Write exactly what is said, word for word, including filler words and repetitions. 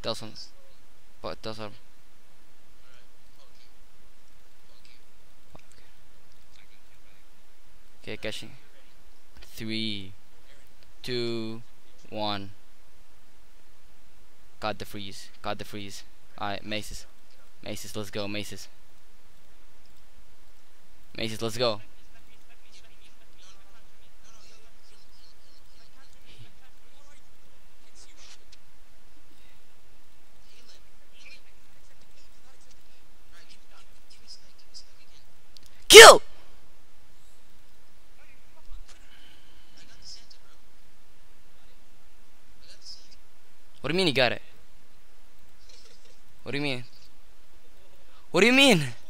Those ones. But those are. Okay, catching. Three, two, one. Got the freeze. Got the freeze. Alright, Maces. Maces, let's go. Maces. Maces, let's go. Kill! What do you mean you got it? What do you mean? What do you mean?